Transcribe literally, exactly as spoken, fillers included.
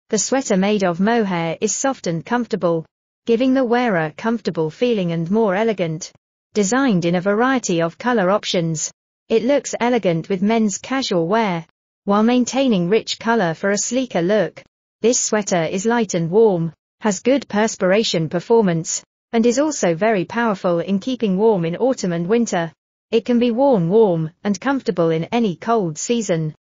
The sweater made of mohair is soft and comfortable, giving the wearer comfortable feeling and more elegant. Designed in a variety of color options, it looks elegant with men's casual wear, while maintaining rich color for a sleeker look. This sweater is light and warm, has good perspiration performance, and is also very powerful in keeping warm in autumn and winter. It can be worn warm and comfortable in any cold season.